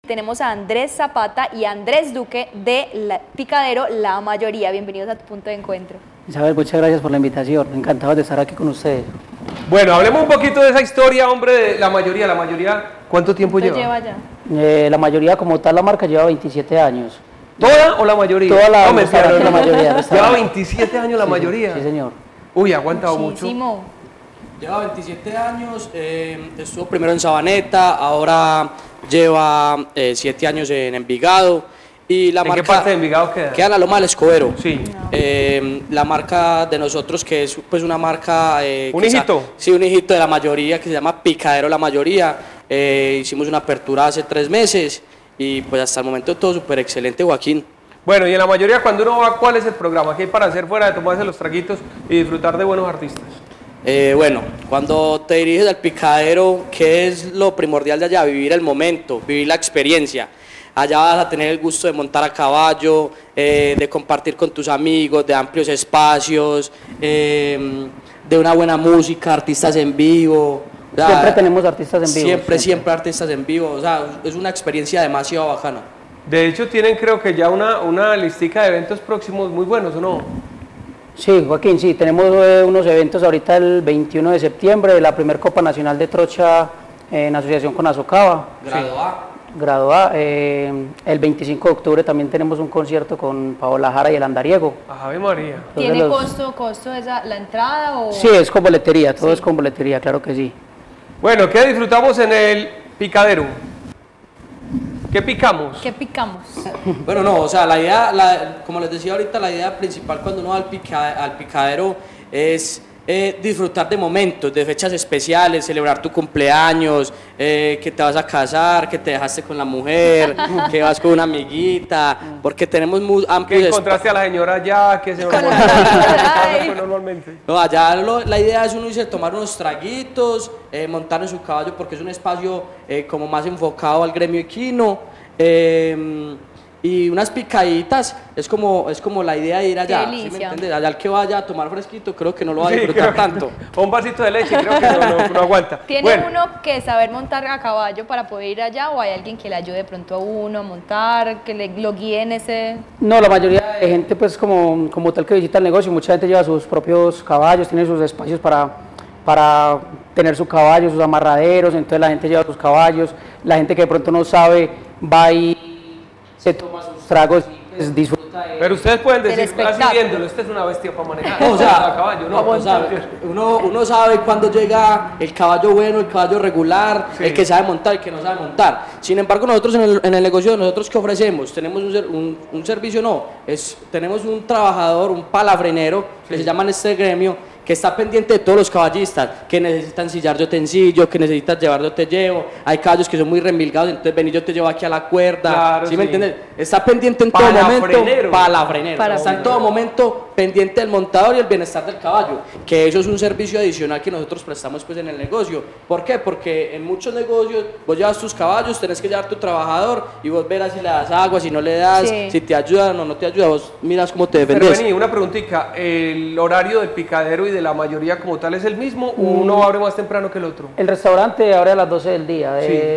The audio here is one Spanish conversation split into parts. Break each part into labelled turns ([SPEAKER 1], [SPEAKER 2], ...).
[SPEAKER 1] Tenemos a Andrés Zapata y Andrés Duque de Picadero La Mayoría. Bienvenidos a Tu Punto de Encuentro.
[SPEAKER 2] Isabel, muchas gracias por la invitación. Encantado de estar aquí con ustedes.
[SPEAKER 3] Bueno, hablemos un poquito de esa historia, hombre, de La Mayoría. La Mayoría, ¿cuánto tiempo lleva
[SPEAKER 1] ya?
[SPEAKER 2] La mayoría, como tal, la marca lleva 27 años.
[SPEAKER 3] ¿Toda o la mayoría?
[SPEAKER 2] Toda la,
[SPEAKER 3] no, mentira,
[SPEAKER 2] la mayoría.
[SPEAKER 3] Lleva 27 años la
[SPEAKER 2] sí,
[SPEAKER 3] mayoría.
[SPEAKER 2] Sí, señor.
[SPEAKER 3] Uy, ha aguantado
[SPEAKER 1] Muchísimo.
[SPEAKER 3] mucho.
[SPEAKER 4] Lleva 27 años, estuvo primero en Sabaneta, ahora lleva 7 años en Envigado. Y la
[SPEAKER 3] ¿En
[SPEAKER 4] marca,
[SPEAKER 3] qué parte de Envigado queda?
[SPEAKER 4] Queda en la Loma del Escobero.
[SPEAKER 3] Sí.
[SPEAKER 4] La marca de nosotros, que es pues una marca...
[SPEAKER 3] ¿Un hijito?
[SPEAKER 4] Sí, un hijito de La Mayoría, que se llama Picadero La Mayoría. Hicimos una apertura hace 3 meses y pues hasta el momento todo súper excelente, Joaquín.
[SPEAKER 3] Bueno, y en La Mayoría, cuando uno va, ¿cuál es el programa? ¿Qué hay para hacer fuera de tomarse los traguitos y disfrutar de buenos artistas?
[SPEAKER 4] Bueno, cuando te diriges al Picadero, ¿qué es lo primordial de allá? Vivir el momento, vivir la experiencia. Allá vas a tener el gusto de montar a caballo, de compartir con tus amigos, de amplios espacios, de una buena música, artistas en vivo. O sea,
[SPEAKER 2] siempre tenemos artistas en vivo.
[SPEAKER 4] Siempre artistas en vivo. O sea, es una experiencia demasiado bacana.
[SPEAKER 3] De hecho, tienen creo que ya una listica de eventos próximos muy buenos, ¿o no?
[SPEAKER 2] Sí, Joaquín, sí, tenemos unos eventos ahorita el 21 de septiembre, la primer Copa Nacional de Trocha en asociación con Azocava.
[SPEAKER 4] Grado A.
[SPEAKER 2] Grado A. El 25 de octubre también tenemos un concierto con Paola Jara y el Andariego.
[SPEAKER 3] Ave María.
[SPEAKER 1] ¿Tiene costo la entrada? O...
[SPEAKER 2] Sí, es con boletería, todo es con boletería, claro que sí.
[SPEAKER 3] Bueno, ¿qué disfrutamos en el Picadero? ¿Qué picamos?
[SPEAKER 1] ¿Qué picamos?
[SPEAKER 4] Bueno, no, o sea, la idea, como les decía ahorita, la idea principal cuando uno va al Picadero es disfrutar de momentos, de fechas especiales, celebrar tu cumpleaños, que te vas a casar, que te dejaste con la mujer, que vas con una amiguita, porque tenemos muy amplios...
[SPEAKER 3] Que encontraste a la señora allá, que se normalmente.
[SPEAKER 4] No, allá la idea es uno irse a tomar unos traguitos, montar en su caballo, porque es un espacio como más enfocado al gremio equino, y unas picaditas, es como la idea de ir allá, ¿sí me entiendes? Allá el que vaya a tomar fresquito creo que no lo va a disfrutar tanto.
[SPEAKER 3] O un vasito de leche creo que no aguanta.
[SPEAKER 1] ¿Tiene uno que saber montar a caballo para poder ir allá o hay alguien que le ayude de pronto a uno a montar, que lo guíe en ese...?
[SPEAKER 2] No, la mayoría de gente pues como tal que visita el negocio, mucha gente lleva sus propios caballos, tiene sus espacios para tener sus caballos, sus amarraderos, entonces la gente lleva sus caballos, la gente que de pronto no sabe va y se toma sus tragos y pues disfruta de...
[SPEAKER 3] Pero ustedes pueden decir, así viéndolo, este es una bestia para manejar.
[SPEAKER 4] O sea,
[SPEAKER 3] caballo, no,
[SPEAKER 4] uno sabe cuando llega el caballo bueno, el caballo regular, sí, el que sabe montar, el que no sabe montar. Sin embargo, nosotros en el negocio, nosotros ¿qué ofrecemos? Tenemos un servicio, tenemos un trabajador, un palafrenero, que se llama en este gremio, que está pendiente de todos los caballistas, que necesitan sillar yo te ensillo, que necesitas llevar yo te llevo, hay caballos que son muy remilgados, entonces ven y yo te llevo aquí a la cuerda, claro, ¿sí me entiendes? Está pendiente en todo momento, palafrenero, está en todo momento pendiente del montador y el bienestar del caballo, que eso es un servicio adicional que nosotros prestamos pues en el negocio. ¿Por qué? Porque en muchos negocios vos llevas tus caballos, tenés que llevar tu trabajador y vos verás si le das agua, si no le das, si te ayudan o no te ayuda, vos miras cómo te defendés.
[SPEAKER 3] Pero vení, una preguntita, ¿el horario del Picadero y de La Mayoría como tal es el mismo o uno abre más temprano que el otro?
[SPEAKER 2] El restaurante abre a las 12 del día,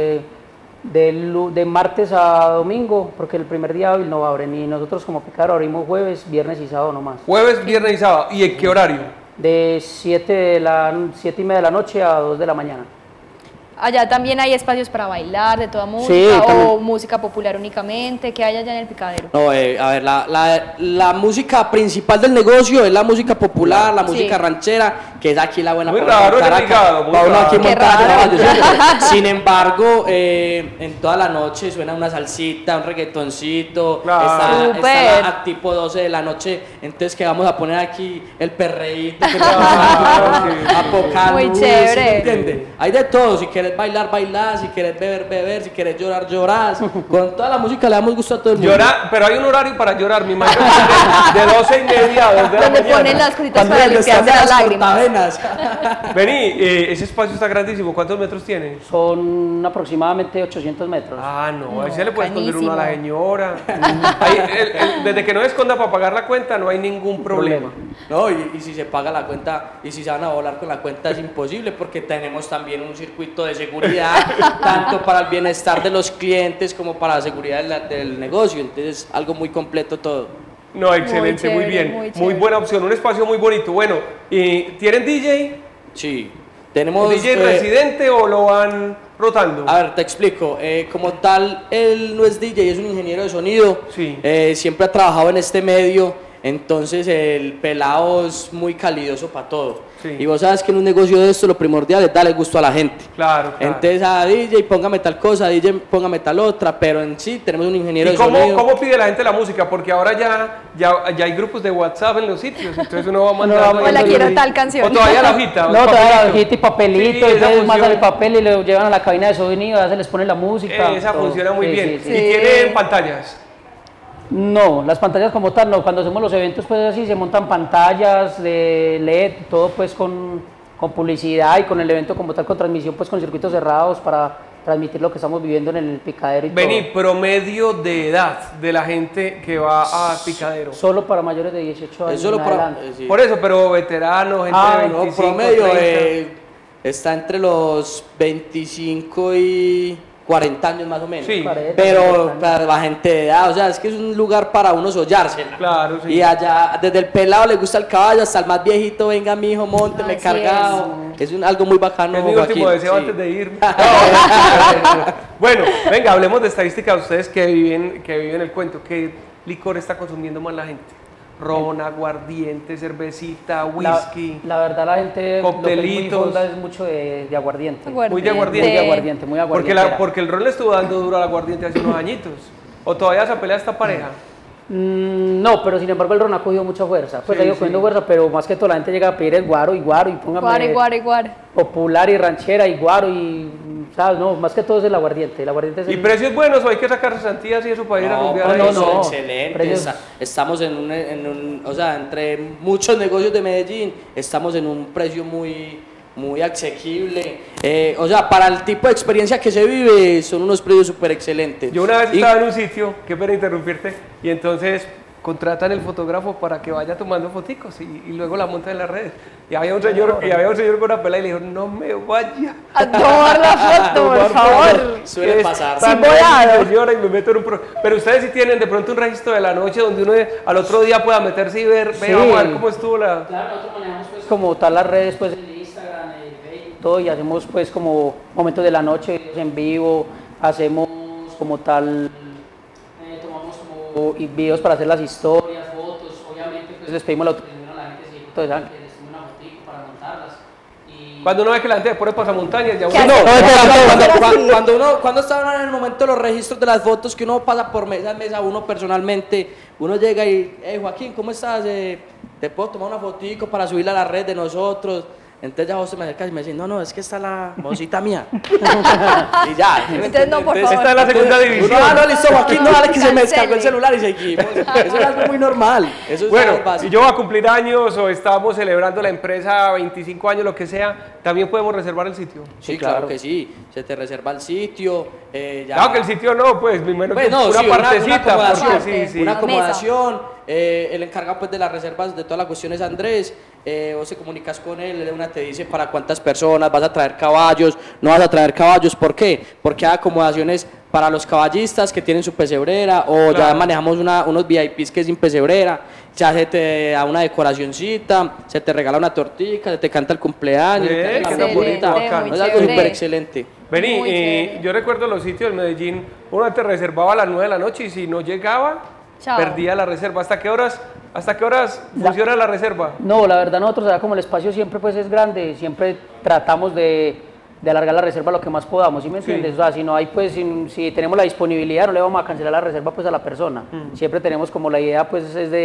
[SPEAKER 2] de martes a domingo, porque el primer día hábil no abren, y nosotros como Picadero abrimos jueves, viernes y sábado nomás.
[SPEAKER 3] Jueves, viernes y sábado, ¿y en qué horario?
[SPEAKER 2] De 7:30 de la noche a 2 de la mañana.
[SPEAKER 1] Allá también hay espacios para bailar de toda música,
[SPEAKER 2] sí,
[SPEAKER 1] o música popular únicamente, ¿qué hay allá en el Picadero?
[SPEAKER 4] No, a ver, la música principal del negocio es la música popular, la música ranchera, que es aquí la buena.
[SPEAKER 3] Muy raro el Picado, muy raro.
[SPEAKER 4] Sin embargo, en toda la noche suena una salsita, un reggaetoncito, está tipo 12 de la noche, entonces que vamos a poner aquí el perreíto, a pocar
[SPEAKER 1] muy
[SPEAKER 4] luz,
[SPEAKER 1] chévere.
[SPEAKER 4] ¿sí me entiende? Hay de todo, si quieres bailar, bailar, si quieres beber, beber, si quieres llorar, llorar. Con toda la música le damos gusto a todo el mundo.
[SPEAKER 3] Llorar, pero hay un horario para llorar, mi imagino, de 12:30 a 2 de la mañana.
[SPEAKER 1] Donde ponen las cositas para limpiarse las lágrimas.
[SPEAKER 4] apenas.
[SPEAKER 3] Vení, ese espacio está grandísimo. ¿Cuántos metros tiene?
[SPEAKER 2] Son aproximadamente 800 metros.
[SPEAKER 3] Ah, no, ahí
[SPEAKER 1] No,
[SPEAKER 3] se le puede esconder uno a la
[SPEAKER 1] canísimo.
[SPEAKER 3] señora. Desde que no esconda para pagar la cuenta, no hay ningún problema.
[SPEAKER 4] No, y si se paga la cuenta y si se van a volar con la cuenta es imposible porque tenemos también un circuito de seguridad, tanto para el bienestar de los clientes como para la seguridad del negocio. Entonces, algo muy completo todo.
[SPEAKER 3] No, excelente, muy,
[SPEAKER 1] chévere,
[SPEAKER 3] bien.
[SPEAKER 1] muy
[SPEAKER 3] Muy
[SPEAKER 1] chévere.
[SPEAKER 3] buena opción, un espacio muy bonito. Bueno, ¿y tienen DJ?
[SPEAKER 4] Sí, tenemos...
[SPEAKER 3] ¿DJ residente o lo van rotando?
[SPEAKER 4] A ver, te explico. Como tal, él no es DJ, es un ingeniero de sonido.
[SPEAKER 3] Sí.
[SPEAKER 4] Siempre ha trabajado en este medio, entonces el pelado es muy calidoso para todo.
[SPEAKER 3] Sí.
[SPEAKER 4] Y vos sabes que en un negocio de esto lo primordial es darle gusto a la gente.
[SPEAKER 3] Claro, claro.
[SPEAKER 4] Entonces a DJ póngame tal cosa, DJ póngame tal otra, pero en sí tenemos un ingeniero
[SPEAKER 3] ¿Y
[SPEAKER 4] de
[SPEAKER 3] cómo,
[SPEAKER 4] sonido.
[SPEAKER 3] cómo pide la gente la música? Porque ahora ya hay grupos de WhatsApp en los sitios, entonces uno va
[SPEAKER 2] Uno va
[SPEAKER 3] mandando...
[SPEAKER 1] Hola,
[SPEAKER 2] Sí.
[SPEAKER 1] quiero tal canción.
[SPEAKER 3] O todavía la hojita.
[SPEAKER 2] No,
[SPEAKER 3] un
[SPEAKER 2] todavía la
[SPEAKER 3] papelito.
[SPEAKER 2] hojita y papelito,
[SPEAKER 3] Sí, esa
[SPEAKER 2] entonces mandan el
[SPEAKER 3] funciona.
[SPEAKER 2] papel y lo llevan a la cabina de sonido, ya se les pone la música.
[SPEAKER 3] Esa
[SPEAKER 2] todo.
[SPEAKER 3] funciona muy
[SPEAKER 2] Sí,
[SPEAKER 3] bien.
[SPEAKER 2] sí,
[SPEAKER 3] ¿Y
[SPEAKER 2] sí.
[SPEAKER 3] tienen pantallas?
[SPEAKER 2] No, las pantallas como tal, no. Cuando hacemos los eventos, pues así se montan pantallas de LED, todo pues con publicidad y con el evento como tal, con transmisión, pues con circuitos cerrados para transmitir lo que estamos viviendo en el picadero y
[SPEAKER 3] Vení,
[SPEAKER 2] todo.
[SPEAKER 3] promedio de edad de la gente que va a Picadero.
[SPEAKER 2] Solo para mayores de 18 años.
[SPEAKER 4] Es solo
[SPEAKER 2] en
[SPEAKER 4] para...
[SPEAKER 2] adelante.
[SPEAKER 4] sí.
[SPEAKER 3] Por eso, pero veteranos, gente de
[SPEAKER 4] No,
[SPEAKER 3] 25,
[SPEAKER 4] promedio
[SPEAKER 3] 30.
[SPEAKER 4] está entre los 25 y 40 años más o menos.
[SPEAKER 3] Sí.
[SPEAKER 2] 40,
[SPEAKER 4] Pero
[SPEAKER 2] 40.
[SPEAKER 4] para la gente de edad, o sea, es que es un lugar para uno sollársela.
[SPEAKER 3] Claro, sí.
[SPEAKER 4] Y allá, desde el pelado le gusta el caballo hasta el más viejito, venga mi hijo, mónteme
[SPEAKER 1] Así
[SPEAKER 4] cargado. Es algo muy bacano.
[SPEAKER 3] Es mi último
[SPEAKER 4] Joaquín,
[SPEAKER 3] deseo
[SPEAKER 4] sí.
[SPEAKER 3] antes de irme. Bueno, venga, hablemos de estadística. Ustedes que viven el cuento, ¿qué licor está consumiendo más la gente? Ron, aguardiente, cervecita, whisky.
[SPEAKER 2] La verdad, la gente lo que es muy
[SPEAKER 3] Coctelitos.
[SPEAKER 2] fonda es mucho de aguardiente.
[SPEAKER 3] Muy de aguardiente.
[SPEAKER 2] Muy de aguardiente, muy
[SPEAKER 3] Porque,
[SPEAKER 2] aguardiente.
[SPEAKER 3] porque el ron le estuvo dando duro al aguardiente hace unos añitos. ¿O todavía esa pelea está pareja?
[SPEAKER 2] No, pero sin embargo el ron ha cogido mucha fuerza. Pues
[SPEAKER 3] Sí,
[SPEAKER 2] ha ido
[SPEAKER 3] sí.
[SPEAKER 2] cogiendo fuerza, pero más que todo la gente llega a pedir el guaro y póngame
[SPEAKER 1] Guare.
[SPEAKER 2] popular y ranchera y guaro y, ¿sabes? No, más que todo es el aguardiente. El aguardiente es
[SPEAKER 3] ¿Y
[SPEAKER 2] el...
[SPEAKER 3] precios buenos o hay que sacar cesantías y eso para ir a
[SPEAKER 4] No,
[SPEAKER 3] rumbear
[SPEAKER 2] no,
[SPEAKER 3] ahí?
[SPEAKER 4] precios
[SPEAKER 2] no.
[SPEAKER 4] excelentes.
[SPEAKER 2] Precios-
[SPEAKER 4] Estamos o sea, entre muchos negocios de Medellín, estamos en un precio muy asequible. O sea, para el tipo de experiencia que se vive, son unos precios súper excelentes.
[SPEAKER 3] Yo una vez
[SPEAKER 4] Y-
[SPEAKER 3] estaba en un sitio, qué pena interrumpirte, y entonces contratan el fotógrafo para que vaya tomando foticos y luego la monta en las redes. Y había un señor con una pela y le dijo, no me vaya.
[SPEAKER 1] A tomar la foto, por favor.
[SPEAKER 4] Suele pasar.
[SPEAKER 3] Tan
[SPEAKER 1] Sí, volado.
[SPEAKER 3] bien, señora, y me meto en un Pero ustedes sí tienen de pronto un registro de la noche donde uno al otro día pueda meterse y ver,
[SPEAKER 2] Sí.
[SPEAKER 3] vamos a ver cómo estuvo la...
[SPEAKER 2] Claro, nosotros manejamos pues como tal las redes, pues el Instagram, el Facebook, todo, y hacemos pues como momentos de la noche, videos en vivo, hacemos como tal, tomamos como videos para hacer las historias, fotos, obviamente pues les pedimos la autorización a la gente, si entonces saben que les tome una fotico para montarlas. Y...
[SPEAKER 3] Cuando uno ve que la gente después de pasamontañas, ya
[SPEAKER 1] ¿Qué
[SPEAKER 3] uno...
[SPEAKER 1] hace?
[SPEAKER 4] Cuando está en el momento de los registros de las fotos que uno pasa por mesa a mesa, uno personalmente, uno llega y, Joaquín, ¿cómo estás? ¿Te puedo tomar una fotico para subirla a la red de nosotros? Entonces ya vos se me acerca y me dice, no, es que está la mosita mía. Y ya.
[SPEAKER 1] Entonces, no, por favor.
[SPEAKER 3] Esta es la segunda división.
[SPEAKER 4] No, listo, Joaquín, no, dale que se me descargó el
[SPEAKER 1] Cancele.
[SPEAKER 4] celular y seguimos. Eso es algo muy normal. Eso es
[SPEAKER 3] Bueno,
[SPEAKER 4] algo básico.
[SPEAKER 3] si yo voy a cumplir años o estamos celebrando la empresa 25 años, lo que sea, también podemos reservar el sitio.
[SPEAKER 4] Sí, claro que sí. Se te reserva el sitio. Ya.
[SPEAKER 3] Claro que el sitio no, pues, primero
[SPEAKER 4] Pues no,
[SPEAKER 3] una
[SPEAKER 4] sí,
[SPEAKER 3] partecita,
[SPEAKER 4] acomodación,
[SPEAKER 3] porque sí, sí.
[SPEAKER 4] una
[SPEAKER 1] Una
[SPEAKER 4] acomodación. El encargado pues de las reservas de toda la cuestión es Andrés. Vos te comunicas con él, te dice para cuántas personas, vas a traer caballos, no vas a traer caballos, ¿por qué? Porque hay acomodaciones para los caballistas que tienen su pesebrera o ya
[SPEAKER 3] Claro.
[SPEAKER 4] manejamos unos VIPs que es sin pesebrera, ya se te da una decoracioncita, se te regala una tortica, se te canta el cumpleaños,
[SPEAKER 3] Qué
[SPEAKER 4] te hace
[SPEAKER 3] tan
[SPEAKER 4] una
[SPEAKER 3] bonito,
[SPEAKER 4] bonita.
[SPEAKER 3] bacano.
[SPEAKER 4] Es algo
[SPEAKER 1] chévere.
[SPEAKER 4] súper excelente.
[SPEAKER 3] Vení,
[SPEAKER 1] Muy chévere.
[SPEAKER 3] yo recuerdo los sitios de Medellín, uno te reservaba a las 9 de la noche y si no llegaba,
[SPEAKER 1] Chao.
[SPEAKER 3] perdía la reserva. ¿Hasta qué horas funciona la reserva?
[SPEAKER 2] No, la verdad nosotros, ya como el espacio siempre pues es grande, siempre tratamos de alargar la reserva lo que más podamos, ¿sí me entiendes?
[SPEAKER 3] Sí.
[SPEAKER 2] O sea, si no hay pues, si tenemos la disponibilidad no le vamos a cancelar la reserva pues a la persona. Siempre tenemos como la idea pues es de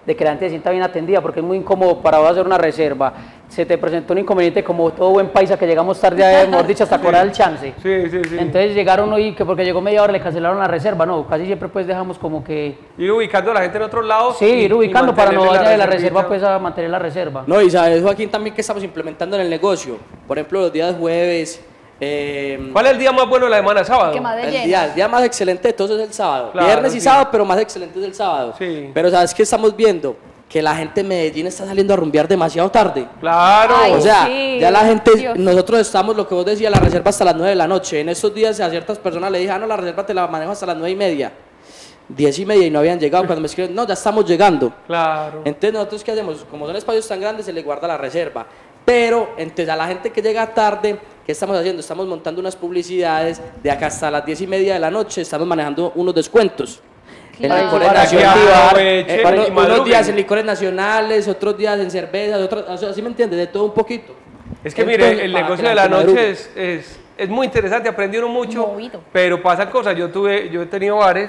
[SPEAKER 2] de que la gente se sienta bien atendida, porque es muy incómodo para vos hacer una reserva. Se te presentó un inconveniente como todo buen paisa que llegamos tarde, mejor dicho, hasta cobrar el chance.
[SPEAKER 3] Sí, sí, sí.
[SPEAKER 2] Entonces llegaron y que porque llegó media hora le cancelaron la reserva. No, casi siempre pues dejamos como que...
[SPEAKER 3] Ir ubicando a la gente en otros lados.
[SPEAKER 2] Sí, ir ubicando para no
[SPEAKER 3] mantenerle
[SPEAKER 2] vaya de la
[SPEAKER 3] reservita.
[SPEAKER 2] reserva pues a mantener la reserva.
[SPEAKER 4] No, y sabes, Joaquín, también que estamos implementando en el negocio. Por ejemplo, los días jueves.
[SPEAKER 3] ¿Cuál es el día más bueno de la semana? ¿Sábado?
[SPEAKER 1] Que más de
[SPEAKER 4] El
[SPEAKER 1] lleno.
[SPEAKER 4] día más excelente de todos es el sábado.
[SPEAKER 3] Claro,
[SPEAKER 4] Viernes y
[SPEAKER 3] sí.
[SPEAKER 4] sábado, pero más excelente es el sábado.
[SPEAKER 3] Sí.
[SPEAKER 4] Pero ¿sabes qué estamos viendo? Que la gente en Medellín está saliendo a rumbear demasiado tarde.
[SPEAKER 3] Claro.
[SPEAKER 1] Ay,
[SPEAKER 4] O sea,
[SPEAKER 1] sí,
[SPEAKER 4] ya la gente,
[SPEAKER 1] Dios.
[SPEAKER 4] nosotros estamos, lo que vos decías, la reserva hasta las 9 de la noche. En estos días a ciertas personas le dije, no, la reserva te la manejo hasta las 9:30. 10:30 y no habían llegado. Cuando me escriben, no, ya estamos llegando.
[SPEAKER 3] Claro.
[SPEAKER 4] Entonces, ¿nosotros qué hacemos? Como son espacios tan grandes, se les guarda la reserva. Pero, entonces, a la gente que llega tarde, ¿qué estamos haciendo? Estamos montando unas publicidades de acá hasta las 10:30 de la noche, estamos manejando unos descuentos. En
[SPEAKER 1] Claro.
[SPEAKER 4] licores
[SPEAKER 2] Para que
[SPEAKER 4] nacionales,
[SPEAKER 3] aprovechen y
[SPEAKER 4] unos
[SPEAKER 3] madruguen.
[SPEAKER 4] días en licores nacionales, otros días en cervezas, ¿así me entiendes? De todo un poquito.
[SPEAKER 3] Es que
[SPEAKER 4] Entonces,
[SPEAKER 3] mire, el
[SPEAKER 4] para
[SPEAKER 3] negocio
[SPEAKER 4] que
[SPEAKER 3] de
[SPEAKER 4] la
[SPEAKER 3] la
[SPEAKER 4] gente
[SPEAKER 3] noche
[SPEAKER 4] madrugue.
[SPEAKER 3] es muy interesante, aprendí uno mucho,
[SPEAKER 1] Movido.
[SPEAKER 3] pero pasan cosas. Yo he tenido bares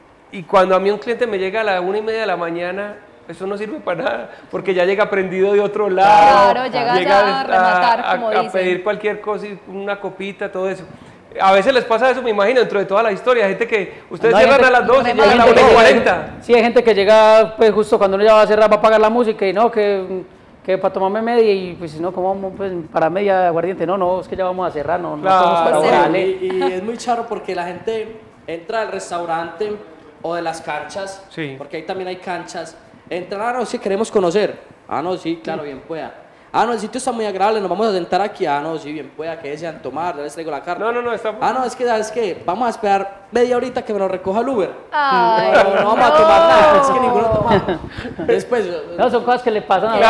[SPEAKER 3] y cuando a mí un cliente me llega a las 1:30 de la mañana, eso no sirve para nada, porque ya llega aprendido de otro lado.
[SPEAKER 1] Claro, llegas a rematar, como
[SPEAKER 3] a
[SPEAKER 1] dicen.
[SPEAKER 3] pedir cualquier cosa, una copita, todo eso. A veces les pasa eso, me imagino, dentro de toda la historia. Hay gente que ustedes
[SPEAKER 2] No, hay
[SPEAKER 3] cierran
[SPEAKER 2] gente-
[SPEAKER 3] a las 2 y
[SPEAKER 1] hay
[SPEAKER 3] llegan a
[SPEAKER 1] gente
[SPEAKER 3] las
[SPEAKER 1] que
[SPEAKER 3] 1:40.
[SPEAKER 2] Sí, hay gente que llega pues justo cuando uno ya va a cerrar, va a pagar la música y no, que para tomarme media y pues si no, como vamos pues, para media de aguardiente, no, es que ya vamos a cerrar, no
[SPEAKER 3] Claro.
[SPEAKER 2] estamos para
[SPEAKER 1] Sí.
[SPEAKER 2] ahora, dale.
[SPEAKER 4] Y es muy charro porque la gente entra al restaurante o de las canchas,
[SPEAKER 3] Sí.
[SPEAKER 4] porque ahí también hay canchas. Entran, no, si queremos conocer. No, sí, claro, bien pueda. No, el sitio está muy agradable, nos vamos a sentar aquí. No, sí, bien pueda, que desean tomar, ya les traigo la carta.
[SPEAKER 3] No, está...
[SPEAKER 4] No, es que, ¿sabes qué? Vamos a esperar media horita que me lo recoja el Uber.
[SPEAKER 1] Ay,
[SPEAKER 4] No vamos a tomar nada, es que ninguno tomamos. Después,
[SPEAKER 2] No, son cosas que le pasan a
[SPEAKER 3] Claro,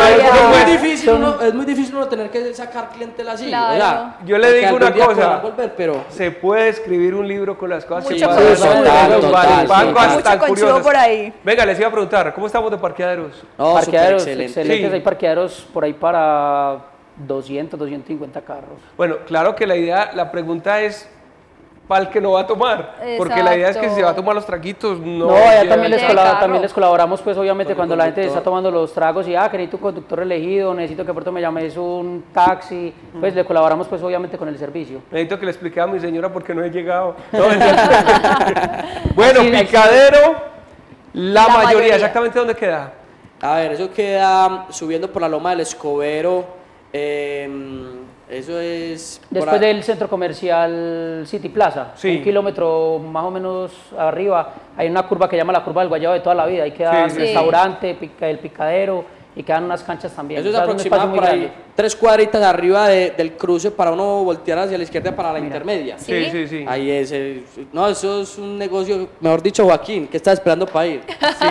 [SPEAKER 4] es muy difícil uno tener que sacar clientela así.
[SPEAKER 1] Claro.
[SPEAKER 4] O sea,
[SPEAKER 3] Yo le
[SPEAKER 4] porque
[SPEAKER 3] digo
[SPEAKER 4] algún
[SPEAKER 3] una
[SPEAKER 4] día
[SPEAKER 3] cosa.
[SPEAKER 4] podrán volver, pero
[SPEAKER 3] Se puede escribir un libro con las cosas
[SPEAKER 1] Mucho
[SPEAKER 3] pasan.
[SPEAKER 1] consumo.
[SPEAKER 4] Total,
[SPEAKER 3] Van
[SPEAKER 4] sí,
[SPEAKER 3] cosas
[SPEAKER 1] mucho
[SPEAKER 3] tan
[SPEAKER 1] consumo
[SPEAKER 3] curiosas.
[SPEAKER 1] por ahí.
[SPEAKER 3] Venga, les iba a preguntar, ¿cómo estamos de parqueaderos?
[SPEAKER 4] no, súper
[SPEAKER 2] Parqueaderos
[SPEAKER 4] excelente.
[SPEAKER 2] excelentes,
[SPEAKER 3] Sí.
[SPEAKER 2] hay parqueaderos por ahí para 200, 250 carros.
[SPEAKER 3] Bueno, claro que la pregunta es para el que no va a tomar, porque la idea es que si
[SPEAKER 1] Exacto.
[SPEAKER 3] se va a tomar los traguitos, no.
[SPEAKER 2] No, allá
[SPEAKER 3] lleve-
[SPEAKER 2] también les,
[SPEAKER 1] Lleve carro.
[SPEAKER 2] también les colaboramos, pues obviamente
[SPEAKER 4] Con el
[SPEAKER 2] cuando la gente
[SPEAKER 4] conductor.
[SPEAKER 2] está tomando los tragos y que necesito un conductor elegido, necesito que pronto me llames un taxi, pues le colaboramos pues obviamente con el servicio.
[SPEAKER 3] Necesito que le explique a mi señora porque no he llegado. No, bueno,
[SPEAKER 2] Sí,
[SPEAKER 3] Picadero, la mayoría,
[SPEAKER 1] mayoría.
[SPEAKER 3] ¿exactamente dónde queda?
[SPEAKER 4] A ver, eso queda subiendo por la Loma del Escobero. Eso es. por
[SPEAKER 2] Después
[SPEAKER 4] a-
[SPEAKER 2] del centro comercial City Plaza,
[SPEAKER 3] Sí.
[SPEAKER 2] 1 kilómetro más o menos arriba, hay una curva que llama la curva del Guayabo de toda la vida, ahí queda
[SPEAKER 3] Sí, sí.
[SPEAKER 2] restaurante, el picadero y quedan unas canchas también.
[SPEAKER 4] Eso es
[SPEAKER 2] O sea, un espacio
[SPEAKER 4] aproximadamente
[SPEAKER 2] muy
[SPEAKER 4] por ahí,
[SPEAKER 2] grande.
[SPEAKER 4] 3 cuadritas arriba del cruce para uno voltear hacia la izquierda para la intermedia.
[SPEAKER 1] Sí.
[SPEAKER 3] Sí.
[SPEAKER 4] Ahí es. No, eso es un negocio, mejor dicho, Joaquín, que está esperando para ir.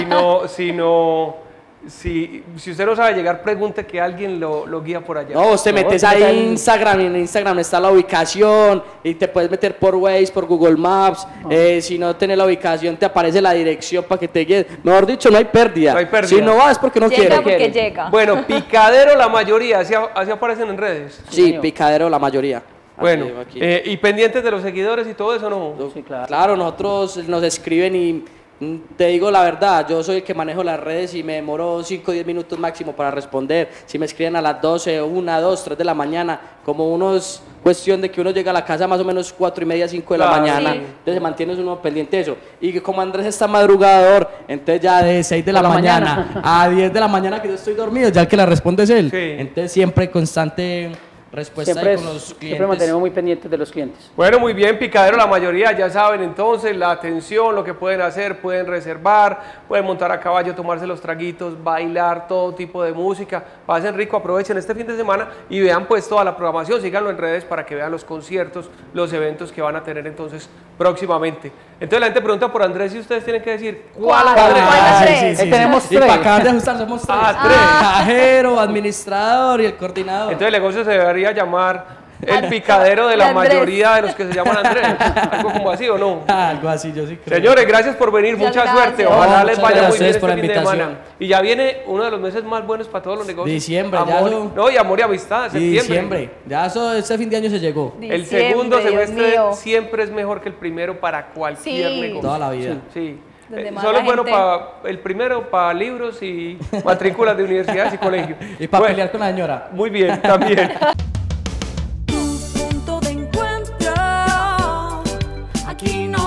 [SPEAKER 3] Si usted no sabe llegar, pregunte que alguien lo guía por allá.
[SPEAKER 4] No, vos te metes
[SPEAKER 2] te
[SPEAKER 4] ahí
[SPEAKER 2] metes
[SPEAKER 4] en
[SPEAKER 2] ahí.
[SPEAKER 4] Instagram y en Instagram está la ubicación y te puedes meter por Waze, por Google Maps. Si no tienes la ubicación, te aparece la dirección para que te guíes. Mejor dicho, no hay pérdida.
[SPEAKER 3] No hay pérdida.
[SPEAKER 4] Si no vas es porque no
[SPEAKER 1] Llega
[SPEAKER 4] quieres.
[SPEAKER 1] porque
[SPEAKER 2] quiere.
[SPEAKER 1] llega.
[SPEAKER 3] Bueno, Picadero, la mayoría, así aparecen en redes.
[SPEAKER 4] Sí,
[SPEAKER 2] señor.
[SPEAKER 4] picadero la mayoría.
[SPEAKER 3] Bueno,
[SPEAKER 4] Así, Joaquín.
[SPEAKER 3] y pendientes de los seguidores y todo eso, ¿no?
[SPEAKER 2] Sí, claro.
[SPEAKER 4] Claro, nosotros nos escriben y te digo la verdad, yo soy el que manejo las redes y me demoro 5 o 10 minutos máximo para responder. Si me escriben a las 12, 1, 2, 3 de la mañana, como uno es cuestión de que uno llega a la casa más o menos 4:30, 5 de la
[SPEAKER 3] Claro.
[SPEAKER 4] mañana,
[SPEAKER 1] Sí.
[SPEAKER 4] entonces se mantiene uno pendiente de eso. Y que como Andrés está madrugador, entonces ya de 6 de la
[SPEAKER 2] Por la
[SPEAKER 4] mañana a 10 de la mañana que yo estoy dormido, ya el que la responde es él.
[SPEAKER 3] Sí.
[SPEAKER 4] Entonces siempre constante respuesta
[SPEAKER 2] Siempre,
[SPEAKER 4] ahí con los
[SPEAKER 2] siempre
[SPEAKER 4] clientes.
[SPEAKER 2] mantenemos muy pendientes de los clientes.
[SPEAKER 3] Bueno, muy bien, Picadero, la mayoría ya saben entonces la atención, lo que pueden hacer, pueden reservar, pueden montar a caballo, tomarse los traguitos, bailar, todo tipo de música, pasen rico, aprovechen este fin de semana y vean pues toda la programación, síganlo en redes para que vean los conciertos, los eventos que van a tener entonces próximamente. Entonces la gente pregunta por Andrés y ustedes tienen que decir ¿cuál
[SPEAKER 1] ¿Cuál?
[SPEAKER 3] Andrés?
[SPEAKER 1] ¿Cuál Andrés?
[SPEAKER 2] Tenemos
[SPEAKER 4] Y
[SPEAKER 2] tres.
[SPEAKER 4] para acabar de ajustar somos tres.
[SPEAKER 3] Tres.
[SPEAKER 4] Cajero, administrador y el coordinador.
[SPEAKER 3] Entonces el negocio se debería llamar el Picadero de la
[SPEAKER 1] Andrés.
[SPEAKER 3] mayoría de los que se llaman Andrés, algo como así o no.
[SPEAKER 4] Algo así, yo sí creo.
[SPEAKER 3] Señores, gracias por venir,
[SPEAKER 1] Muchas
[SPEAKER 3] mucha suerte,
[SPEAKER 1] gracias.
[SPEAKER 3] ojalá
[SPEAKER 4] No,
[SPEAKER 3] les
[SPEAKER 4] muchas
[SPEAKER 3] vaya muy
[SPEAKER 4] gracias
[SPEAKER 3] bien este
[SPEAKER 4] por la
[SPEAKER 3] fin de
[SPEAKER 4] invitación.
[SPEAKER 3] semana. Y ya viene uno de los meses más buenos para todos los negocios.
[SPEAKER 4] Diciembre, ya
[SPEAKER 3] amor,
[SPEAKER 4] lo-
[SPEAKER 3] no, y amor y amistad,
[SPEAKER 4] Y
[SPEAKER 3] septiembre.
[SPEAKER 4] diciembre. Ya eso, este fin de año se llegó.
[SPEAKER 3] El
[SPEAKER 1] Diciembre,
[SPEAKER 3] segundo
[SPEAKER 1] Dios
[SPEAKER 3] semestre
[SPEAKER 1] mío.
[SPEAKER 3] siempre es mejor que el primero para cualquier
[SPEAKER 1] Sí.
[SPEAKER 3] negocio.
[SPEAKER 4] Toda la vida.
[SPEAKER 3] Sí.
[SPEAKER 1] donde más
[SPEAKER 3] Solo
[SPEAKER 1] la
[SPEAKER 3] es bueno
[SPEAKER 1] gente-
[SPEAKER 3] para el primero, para libros y matrículas de universidades y colegios.
[SPEAKER 4] Y para
[SPEAKER 3] Bueno,
[SPEAKER 4] pelear con la señora.
[SPEAKER 3] muy bien, también.
[SPEAKER 5] Tu punto de encuentro. Aquí no